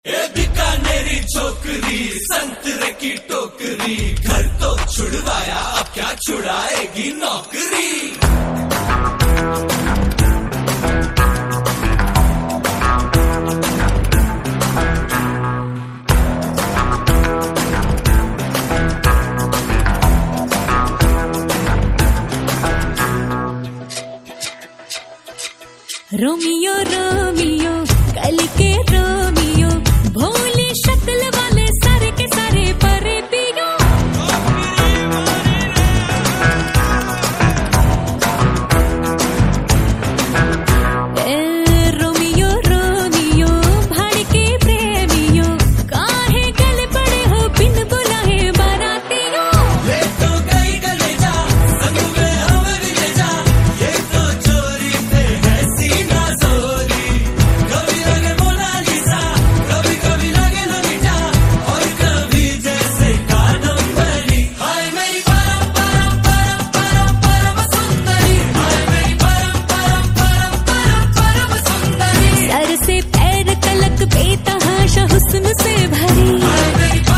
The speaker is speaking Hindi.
ए बीकानेरी छोकरी संतरे की टोकरी, घर तो छुड़वाया अब क्या छुड़ाएगी नौकरी। रोमियो रोमियो कल के रोमियो, भोली शक्ल वाले सारे के सारे परे पियो। रोमियो रोमियो भाड़ के प्रेमियो, काहे गले पड़े हो बिन बुलाए बारातियों। ले तो गई गले जा संग में हमें भी ले जा, ये तो चोरी पे है सीना जोरी। कभी लगे मोनालिसा, कभी कभी लगे लोलिता, और कभी जैसे कादम्बरी। हाय मेरी परम परम परम परम परम सुंदरी, हाय मेरी परम परम परम परम परम सुंदरी। सर से पैर तलक बेतहाशा हुस्न से भरी, हाय मेरी